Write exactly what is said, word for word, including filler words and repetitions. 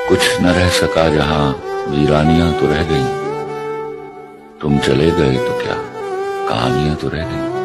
कुछ न रह सका जहां वीरानियां तो रह गई, तुम चले गए तो क्या कहानियां तो रह गई।